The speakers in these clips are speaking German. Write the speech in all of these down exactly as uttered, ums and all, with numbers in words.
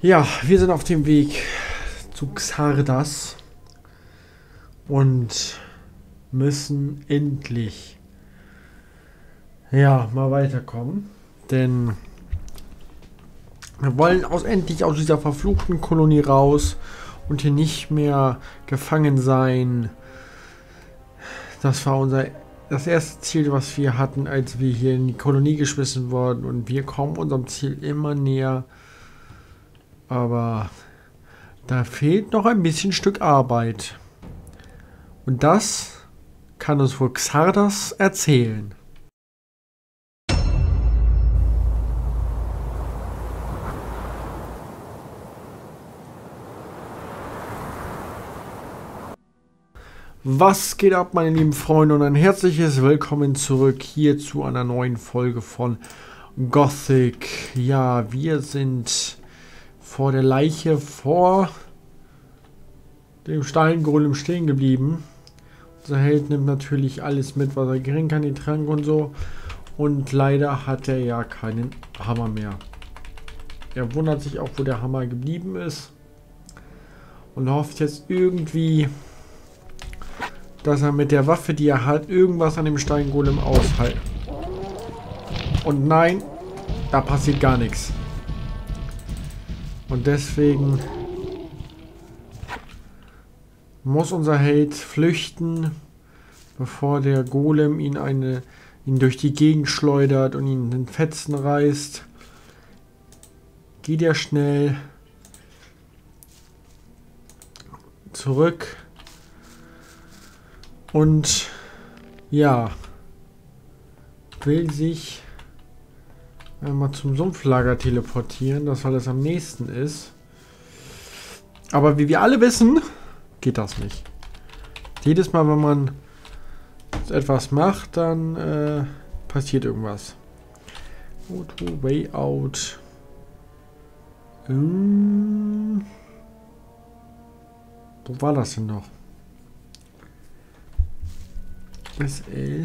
Ja, wir sind auf dem Weg zu Xardas und müssen endlich ja mal weiterkommen, denn wir wollen aus endlich aus dieser verfluchten Kolonie raus und hier nicht mehr gefangen sein. Das war unser das erste Ziel, was wir hatten, als wir hier in die Kolonie geschmissen wurden, und wir kommen unserem Ziel immer näher. Aber da fehlt noch ein bisschen Stück Arbeit. Und das kann uns wohl Xardas erzählen. Was geht ab, meine lieben Freunde, und ein herzliches Willkommen zurück hier zu einer neuen Folge von Gothic. Ja, wir sind vor der Leiche, vor dem Steingolem stehen geblieben. Unser Held nimmt natürlich alles mit, was er kriegen kann, die Trank und so. Und leider hat er ja keinen Hammer mehr. Er wundert sich auch, wo der Hammer geblieben ist. Und hofft jetzt irgendwie, dass er mit der Waffe, die er hat, irgendwas an dem Steingolem aushält. Und nein, da passiert gar nichts. Und deswegen muss unser Held flüchten, bevor der Golem ihn, eine, ihn durch die Gegend schleudert und ihn in Fetzen reißt. Geht er schnell zurück und ja, will sich einmal zum Sumpflager teleportieren, das weil es am nächsten ist. Aber wie wir alle wissen, geht das nicht. Jedes Mal, wenn man etwas macht, dann äh, passiert irgendwas. Go to way out. Hm. Wo war das denn noch? S L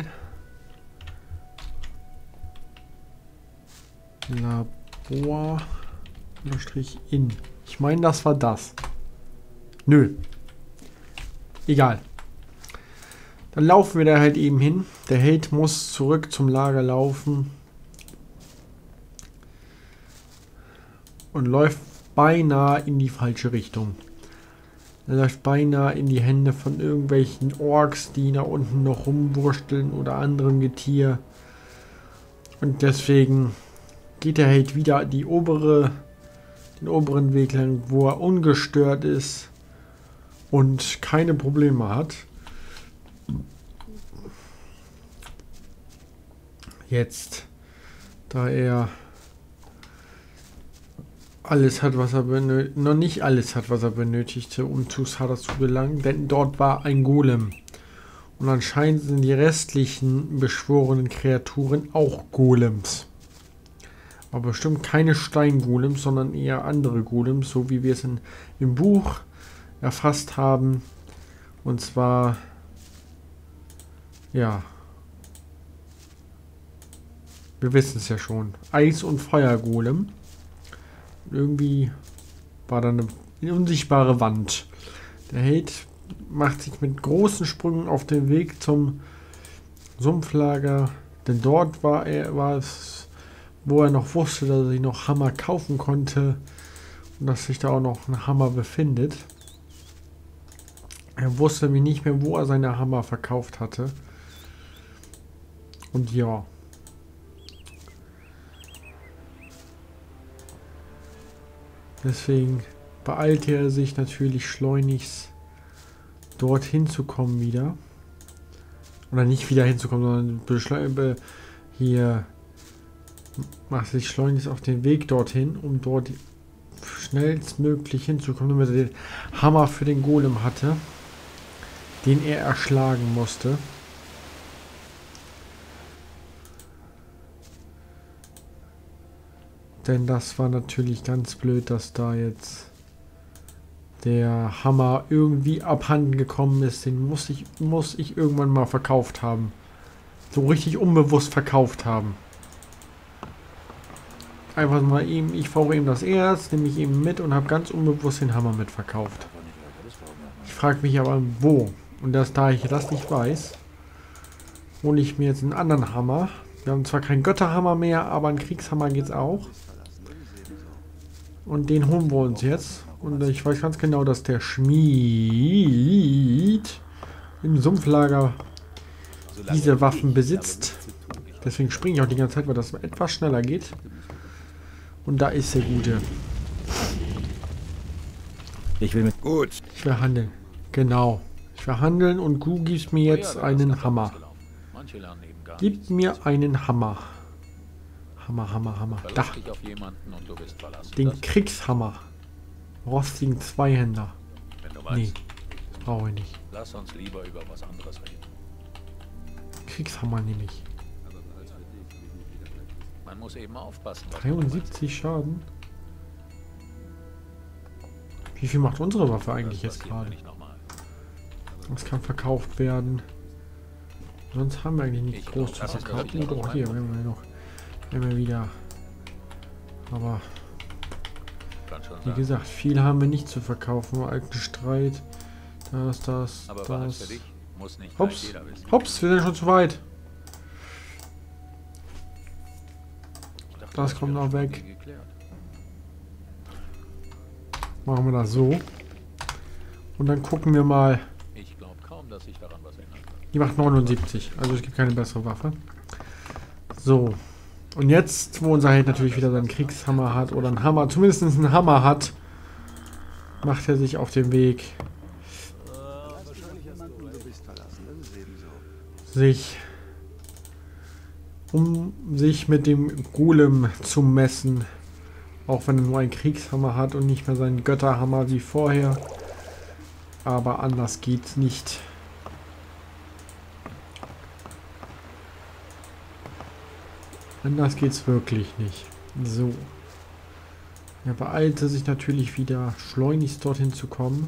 Labor unterstrich in. Ich meine, das war das. Nö. Egal. Dann laufen wir da halt eben hin. Der Held muss zurück zum Lager laufen. Und läuft beinahe in die falsche Richtung. Er läuft beinahe in die Hände von irgendwelchen Orks, die da unten noch rumwursteln oder anderem Getier. Und deswegen geht er halt wieder die obere, den oberen Weg lang, wo er ungestört ist und keine Probleme hat. Jetzt, da er alles hat, was er benötigt, noch nicht alles hat, was er benötigte, um zu Xardas zu gelangen, denn dort war ein Golem. Und anscheinend sind die restlichen beschworenen Kreaturen auch Golems. Aber bestimmt keine Steingolems, sondern eher andere Golems, so wie wir es in, im Buch erfasst haben. Und zwar, ja, wir wissen es ja schon, Eis- und Feuergolem. Irgendwie war da eine unsichtbare Wand. Der Held macht sich mit großen Sprüngen auf den Weg zum Sumpflager, denn dort war er, war es, wo er noch wusste, dass er sich noch Hammer kaufen konnte und dass sich da auch noch ein Hammer befindet. Er wusste nämlich nicht mehr, wo er seine Hammer verkauft hatte. Und ja. Deswegen beeilte er sich natürlich schleunigst dorthin zu kommen wieder. Oder nicht wieder hinzukommen, sondern hier macht sich schleunigst auf den Weg dorthin, um dort schnellstmöglich hinzukommen, damit er den Hammer für den Golem hatte, den er erschlagen musste. Denn das war natürlich ganz blöd, dass da jetzt der Hammer irgendwie abhanden gekommen ist. Den muss ich, muss ich irgendwann mal verkauft haben. So richtig unbewusst verkauft haben. einfach mal eben, ich fahre eben das Erz, nehme ich eben mit und habe ganz unbewusst den Hammer mitverkauft. Ich frage mich aber, wo? Und das, da ich das nicht weiß, hole ich mir jetzt einen anderen Hammer. Wir haben zwar keinen Götterhammer mehr, aber einen Kriegshammer geht es auch. Und den holen wir uns jetzt. Und ich weiß ganz genau, dass der Schmied im Sumpflager diese Waffen besitzt. Deswegen springe ich auch die ganze Zeit, weil das etwas schneller geht. Und da ist der Gute. Ich will mit... Gut. Ich will handeln. Genau. Ich will handeln und du gibst mir jetzt einen Hammer. Gib mir einen Hammer. Hammer, Hammer, Hammer. Da. Den Kriegshammer. Rostigen Zweihänder. Nee, das brauche ich nicht. Lass uns lieber über was anderes reden. Kriegshammer nehme ich. Man muss eben aufpassen. dreiundsiebzig Schaden. Wie viel macht unsere Waffe eigentlich jetzt gerade? Das kann verkauft werden. Sonst haben wir eigentlich nicht groß zu verkaufen. Doch, hier, wir haben ja noch immer wieder. Aber wie gesagt, viel haben wir nicht zu verkaufen. Alten Streit. Das, das, das. Hops, hops, wir sind schon zu weit. Das kommt noch weg. Machen wir das so. Und dann gucken wir mal. Die macht neunundsiebzig. Also es gibt keine bessere Waffe. So. Und jetzt, wo unser Held natürlich wieder seinen Kriegshammer hat. Oder einen Hammer. Zumindest einen Hammer hat. Macht er sich auf den Weg. Sich. Um sich mit dem Golem zu messen. Auch wenn er nur einen Kriegshammer hat und nicht mehr seinen Götterhammer wie vorher. Aber anders geht's nicht. Anders geht's wirklich nicht. So. Er beeilte sich natürlich wieder, schleunigst dorthin zu kommen.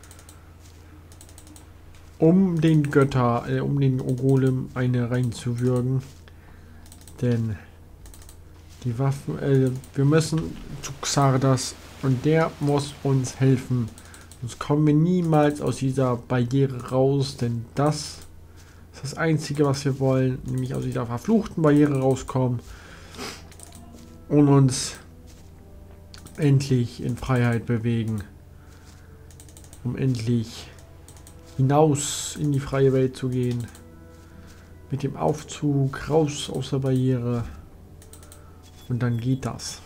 Um den Götter, äh, um den Golem eine reinzuwürgen. Denn die Waffen, äh, wir müssen zu Xardas und der muss uns helfen. Sonst kommen wir niemals aus dieser Barriere raus, denn das ist das Einzige, was wir wollen, nämlich aus dieser verfluchten Barriere rauskommen und uns endlich in Freiheit bewegen, um endlich hinaus in die freie Welt zu gehen, mit dem Aufzug raus aus der Barriere und dann geht das.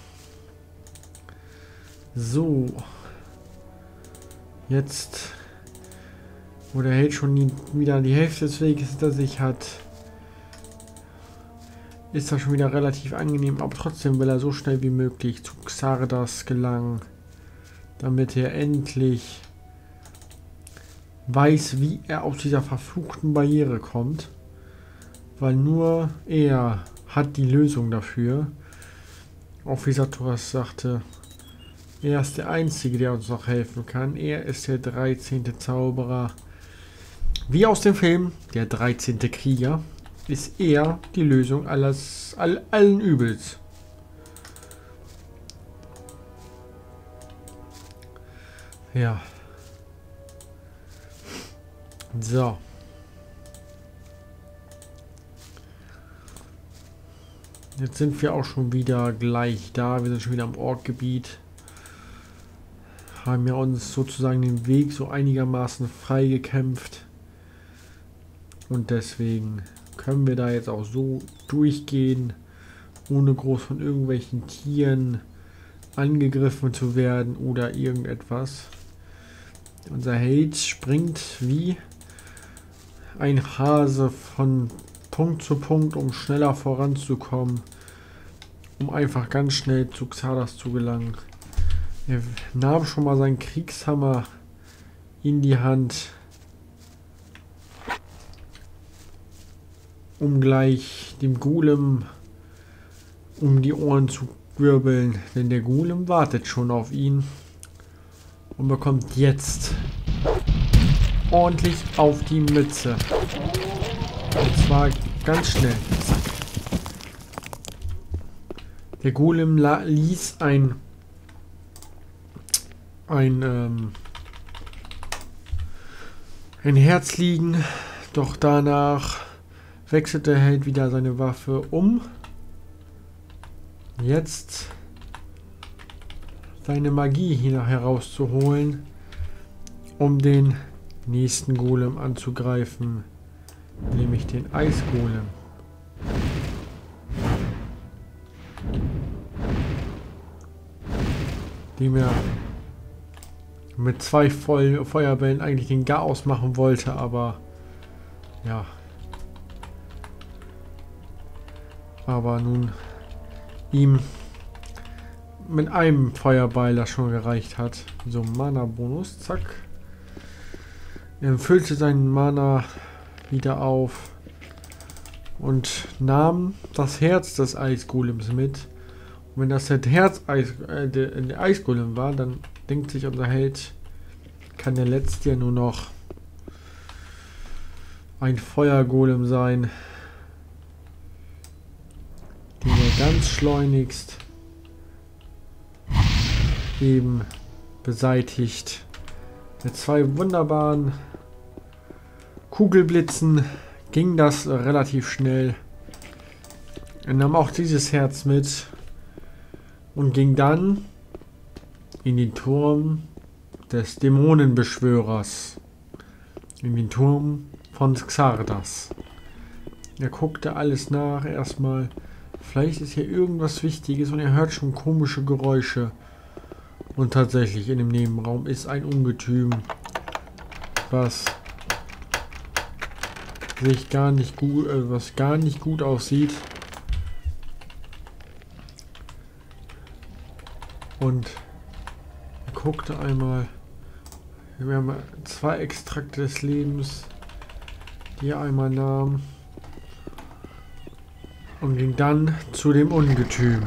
So, jetzt, wo der Held schon die, wieder die Hälfte des Weges hinter sich hat, ist das schon wieder relativ angenehm, aber trotzdem will er so schnell wie möglich zu Xardas gelangen, damit er endlich weiß, wie er aus dieser verfluchten Barriere kommt, weil nur er hat die Lösung dafür. Auch wie Saturas sagte, er ist der Einzige, der uns noch helfen kann. Er ist der dreizehnte Zauberer. Wie aus dem Film, der dreizehnte Krieger, ist er die Lösung alles, all, allen Übels. Ja. So. Jetzt sind wir auch schon wieder gleich da. Wir sind schon wieder am Orkgebiet. Haben ja uns sozusagen den Weg so einigermaßen frei gekämpft. Und deswegen können wir da jetzt auch so durchgehen, ohne groß von irgendwelchen Tieren angegriffen zu werden oder irgendetwas. Unser Held springt wie ein Hase von Punkt zu Punkt, um schneller voranzukommen, um einfach ganz schnell zu Xardas zu gelangen. Er nahm schon mal seinen Kriegshammer in die Hand, um gleich dem Golem um die Ohren zu wirbeln, denn der Golem wartet schon auf ihn und bekommt jetzt ordentlich auf die Mütze. Und zwar ganz schnell. Zack. Der Golem ließ ein ein ähm, ein Herz liegen, doch danach wechselte der Held wieder seine Waffe um. Jetzt seine Magie hier herauszuholen, um den nächsten Golem anzugreifen, nämlich den Eisgolem. Dem er mit zwei Voll Feuerbällen eigentlich den Chaos machen wollte, aber ja. Aber nun ihm mit einem Feuerball das schon gereicht hat. So, Mana-Bonus, zack. Er füllte seinen Mana wieder auf und nahm das Herz des Eisgolems mit. Und wenn das das Herz Eis, äh, der, der Eisgolem war, dann denkt sich unser Held, kann der letzte ja nur noch ein Feuergolem sein, den er ganz schleunigst eben beseitigt. Mit zwei wunderbaren Kugelblitzen ging das relativ schnell. Er nahm auch dieses Herz mit und ging dann in den Turm des Dämonenbeschwörers, in den Turm von Xardas. Er guckte alles nach erstmal. Vielleicht ist hier irgendwas Wichtiges und er hört schon komische Geräusche. Und tatsächlich in dem Nebenraum ist ein Ungetüm, was sich gar nicht gut, äh, was gar nicht gut aussieht. Und er guckte einmal. Wir haben zwei Extrakte des Lebens, die er einmal nahm. Und ging dann zu dem Ungetüm.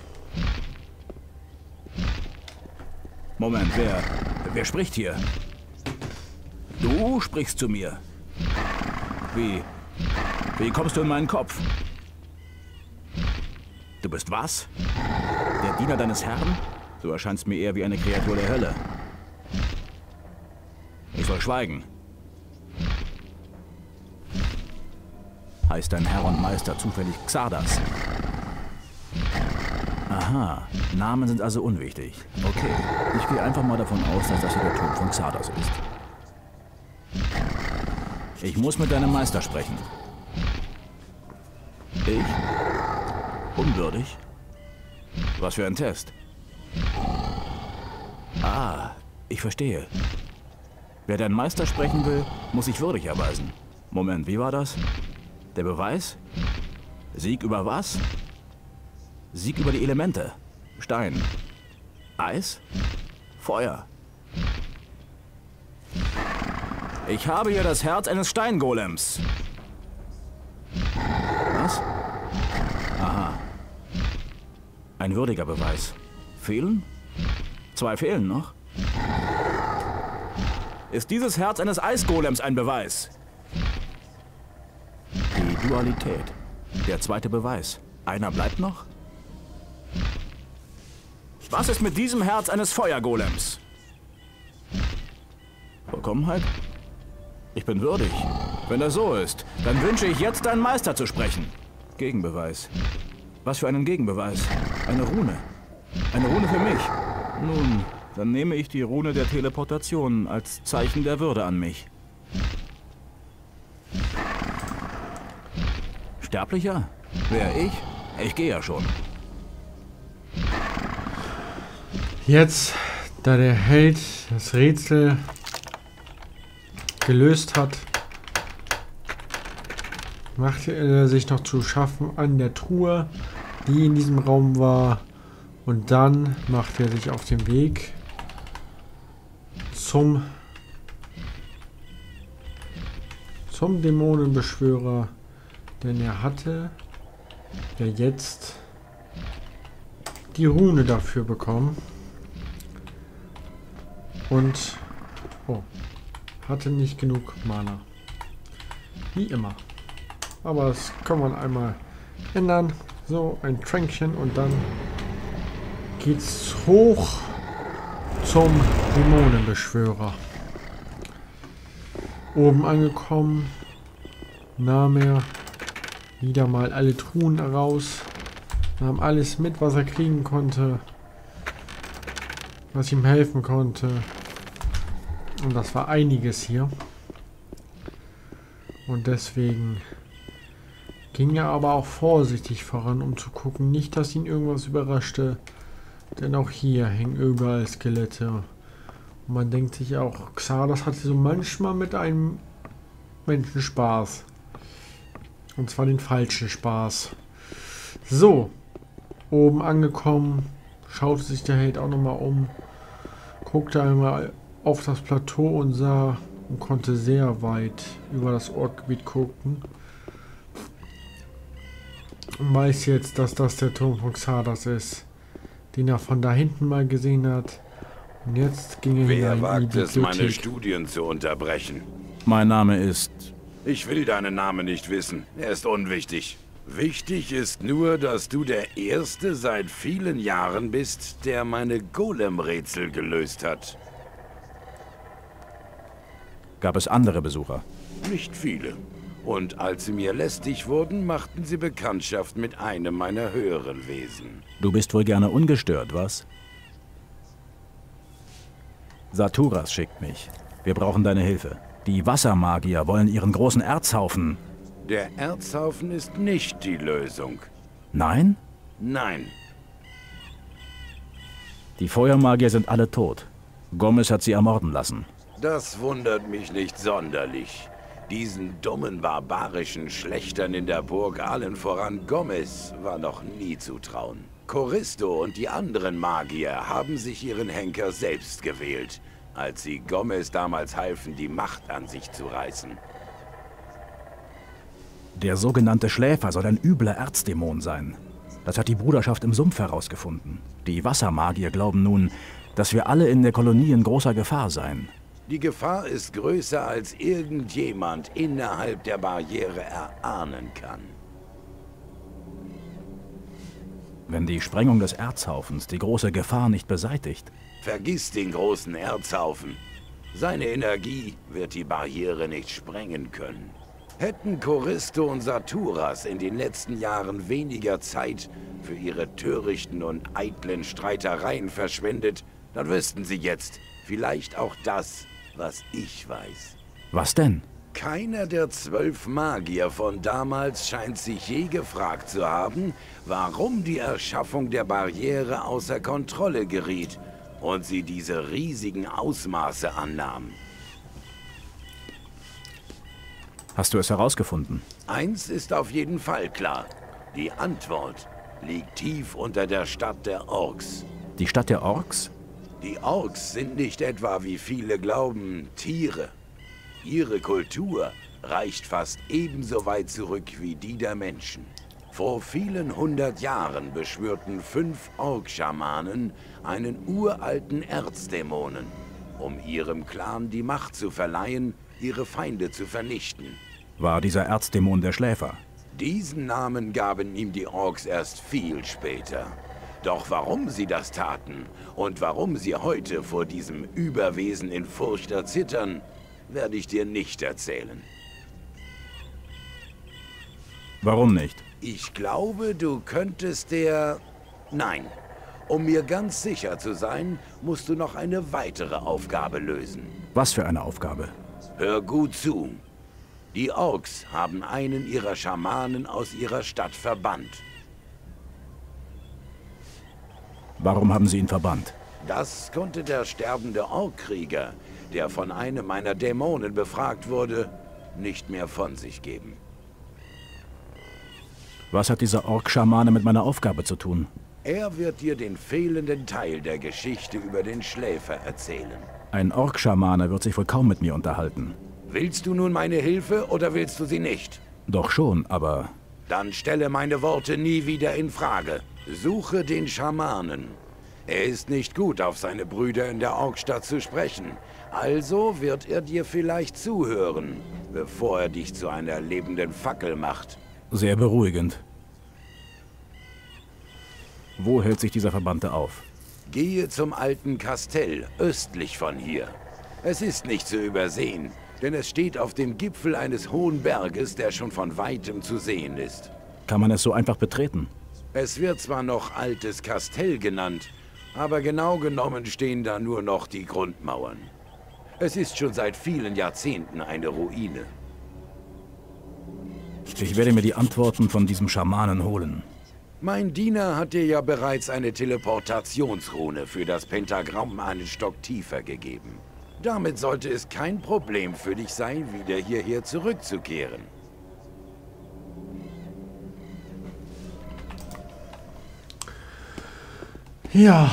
Moment, wer, wer spricht hier? Du sprichst zu mir. Wie, wie kommst du in meinen Kopf? Du bist was? Der Diener deines Herrn? Du erscheinst mir eher wie eine Kreatur der Hölle. Ich soll schweigen. Heißt dein Herr und Meister zufällig Xardas? Aha, Namen sind also unwichtig. Okay, ich gehe einfach mal davon aus, dass das hier der Turm von Xardas ist. Ich muss mit deinem Meister sprechen. Ich? Unwürdig? Was für ein Test? Ah, ich verstehe. Wer deinen Meister sprechen will, muss sich würdig erweisen. Moment, wie war das? Der Beweis? Sieg über was? Sieg über die Elemente. Stein. Eis. Feuer. Ich habe hier das Herz eines Steingolems. Was? Aha. Ein würdiger Beweis. Fehlen? Zwei fehlen noch. Ist dieses Herz eines Eisgolems ein Beweis? Die Dualität. Der zweite Beweis. Einer bleibt noch? Was ist mit diesem Herz eines Feuergolems? Vollkommenheit? Ich bin würdig. Wenn das so ist, dann wünsche ich jetzt, deinen Meister zu sprechen. Gegenbeweis. Was für einen Gegenbeweis? Eine Rune. Eine Rune für mich. Nun, dann nehme ich die Rune der Teleportation als Zeichen der Würde an mich. Sterblicher? Wer ich? Ich gehe ja schon. Jetzt, da der Held das Rätsel gelöst hat, machte er sich noch zu schaffen an der Truhe, die in diesem Raum war. Und dann machte er sich auf den Weg zum, zum Dämonenbeschwörer, denn er hatte ja jetzt die Rune dafür bekommen. Und oh, hatte nicht genug Mana. Wie immer. Aber das kann man einmal ändern. So, ein Tränkchen und dann geht's hoch zum Dämonenbeschwörer. Oben angekommen, nahm er wieder mal alle Truhen raus, nahm alles mit, was er kriegen konnte, was ihm helfen konnte. Und das war einiges hier. Und deswegen ging er aber auch vorsichtig voran, um zu gucken, nicht, dass ihn irgendwas überraschte. Denn auch hier hängen überall Skelette. Und man denkt sich auch, Xardas hatte so manchmal mit einem Menschen Spaß. Und zwar den falschen Spaß. So, oben angekommen, schaute sich der Held auch nochmal um, guckte einmal auf das Plateau und sah und konnte sehr weit über das Orkgebiet gucken. Und weiß jetzt, dass das der Turm von Xardas ist, den er von da hinten mal gesehen hat. Und jetzt ging er Wer hinein wagt in die es, meine Bibliothek. Studien zu unterbrechen? Mein Name ist... Ich will deinen Namen nicht wissen. Er ist unwichtig. Wichtig ist nur, dass du der Erste seit vielen Jahren bist, der meine Golem-Rätsel gelöst hat. Gab es andere Besucher? Nicht viele. Und als sie mir lästig wurden, machten sie Bekanntschaft mit einem meiner höheren Wesen. Du bist wohl gerne ungestört, was? Saturas schickt mich. Wir brauchen deine Hilfe. Die Wassermagier wollen ihren großen Erzhaufen... Der Erzhaufen ist nicht die Lösung. Nein? Nein. Die Feuermagier sind alle tot. Gomez hat sie ermorden lassen. Das wundert mich nicht sonderlich. Diesen dummen, barbarischen Schlechtern in der Burg, allen voran Gomez, war noch nie zu trauen. Choristo und die anderen Magier haben sich ihren Henker selbst gewählt, als sie Gomez damals halfen, die Macht an sich zu reißen. Der sogenannte Schläfer soll ein übler Erzdämon sein. Das hat die Bruderschaft im Sumpf herausgefunden. Die Wassermagier glauben nun, dass wir alle in der Kolonie in großer Gefahr seien. Die Gefahr ist größer, als irgendjemand innerhalb der Barriere erahnen kann. Wenn die Sprengung des Erzhaufens die große Gefahr nicht beseitigt. Vergiss den großen Erzhaufen. Seine Energie wird die Barriere nicht sprengen können. Hätten Choristo und Saturas in den letzten Jahren weniger Zeit für ihre törichten und eitlen Streitereien verschwendet, dann wüssten sie jetzt vielleicht auch das, was ich weiß. Was denn? Keiner der zwölf Magier von damals scheint sich je gefragt zu haben, warum die Erschaffung der Barriere außer Kontrolle geriet und sie diese riesigen Ausmaße annahm. Hast du es herausgefunden? Eins ist auf jeden Fall klar. Die Antwort liegt tief unter der Stadt der Orks. Die Stadt der Orks? Die Orks sind nicht etwa, wie viele glauben, Tiere. Ihre Kultur reicht fast ebenso weit zurück wie die der Menschen. Vor vielen hundert Jahren beschwörten fünf Ork-Schamanen einen uralten Erzdämonen, um ihrem Clan die Macht zu verleihen, ihre Feinde zu vernichten. War dieser Erzdämon der Schläfer? Diesen Namen gaben ihm die Orks erst viel später. Doch warum sie das taten und warum sie heute vor diesem Überwesen in Furcht erzittern, werde ich dir nicht erzählen. Warum nicht? Ich glaube, du könntest der... Nein. Um mir ganz sicher zu sein, musst du noch eine weitere Aufgabe lösen. Was für eine Aufgabe? Hör gut zu. Die Orks haben einen ihrer Schamanen aus ihrer Stadt verbannt. Warum haben sie ihn verbannt? Das konnte der sterbende Orkkrieger, der von einem meiner Dämonen befragt wurde, nicht mehr von sich geben. Was hat dieser Ork-Schamane mit meiner Aufgabe zu tun? Er wird dir den fehlenden Teil der Geschichte über den Schläfer erzählen. Ein Ork-Schamane wird sich wohl kaum mit mir unterhalten. Willst du nun meine Hilfe oder willst du sie nicht? Doch schon, aber... Dann stelle meine Worte nie wieder in Frage. Suche den Schamanen. Er ist nicht gut, auf seine Brüder in der Orkstadt zu sprechen. Also wird er dir vielleicht zuhören, bevor er dich zu einer lebenden Fackel macht. Sehr beruhigend. Wo hält sich dieser Verbannte auf? Gehe zum alten Kastell, östlich von hier. Es ist nicht zu übersehen, denn es steht auf dem Gipfel eines hohen Berges, der schon von weitem zu sehen ist. Kann man es so einfach betreten? Es wird zwar noch Altes Kastell genannt, aber genau genommen stehen da nur noch die Grundmauern. Es ist schon seit vielen Jahrzehnten eine Ruine. Ich werde mir die Antworten von diesem Schamanen holen. Mein Diener hat dir ja bereits eine Teleportationsrune für das Pentagramm einen Stock tiefer gegeben. Damit sollte es kein Problem für dich sein, wieder hierher zurückzukehren. Ja.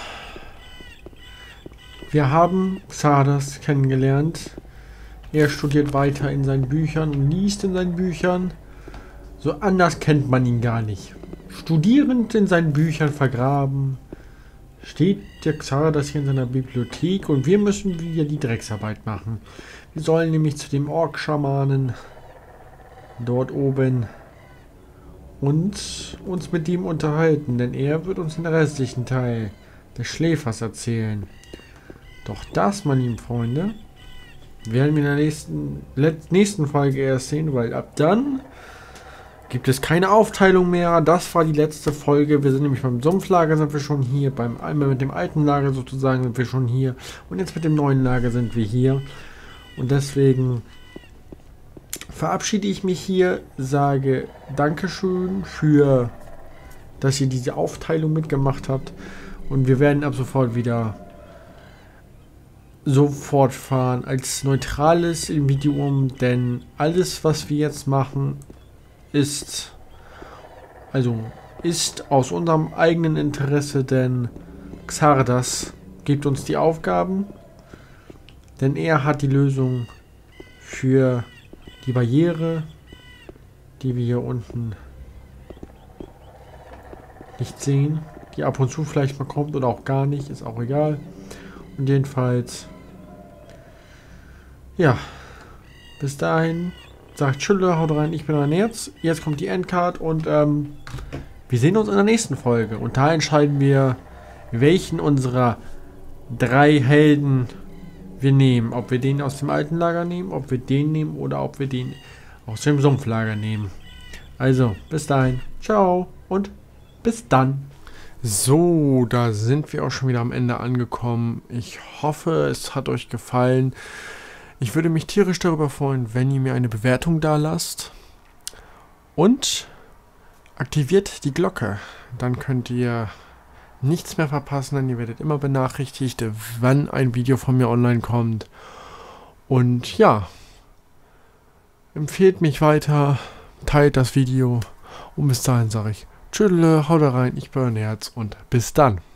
Wir haben Xardas kennengelernt. Er studiert weiter in seinen Büchern und liest in seinen Büchern. So anders kennt man ihn gar nicht. Studierend in seinen Büchern vergraben, steht der Xardas hier in seiner Bibliothek und wir müssen wieder die Drecksarbeit machen. Wir sollen nämlich zu dem Ork-Schamanen dort oben und uns mit ihm unterhalten, denn er wird uns den restlichen Teil des Schläfers erzählen. Doch das, meine lieben Freunde, werden wir in der nächsten, nächsten Folge erst sehen, weil ab dann gibt es keine Aufteilung mehr. Das war die letzte Folge. Wir sind nämlich beim Sumpflager, sind wir schon hier. Beim einmal mit dem alten Lager sozusagen sind wir schon hier. Und jetzt mit dem neuen Lager sind wir hier. Und deswegen verabschiede ich mich hier, sage Dankeschön für, dass ihr diese Aufteilung mitgemacht habt. Und wir werden ab sofort wieder so fortfahren als neutrales Individuum, denn alles, was wir jetzt machen, ist, also ist aus unserem eigenen Interesse, denn Xardas gibt uns die Aufgaben, denn er hat die Lösung für die Barriere, die wir hier unten nicht sehen, die ab und zu vielleicht mal kommt oder auch gar nicht, ist auch egal. Und jedenfalls, ja, bis dahin. Sagt tschüss, haut rein, ich bin euer Nerz. Jetzt kommt die Endcard und ähm, wir sehen uns in der nächsten Folge. Und da entscheiden wir, welchen unserer drei Helden wir nehmen. Ob wir den aus dem alten Lager nehmen, ob wir den nehmen oder ob wir den aus dem Sumpflager nehmen. Also, bis dahin. Ciao und bis dann. So, da sind wir auch schon wieder am Ende angekommen. Ich hoffe, es hat euch gefallen. Ich würde mich tierisch darüber freuen, wenn ihr mir eine Bewertung da lasst. Und aktiviert die Glocke. Dann könnt ihr nichts mehr verpassen, denn ihr werdet immer benachrichtigt, wann ein Video von mir online kommt. Und ja, empfehlt mich weiter, teilt das Video. Und bis dahin sage ich tschüss, haut rein, ich bin euer Nerz und bis dann.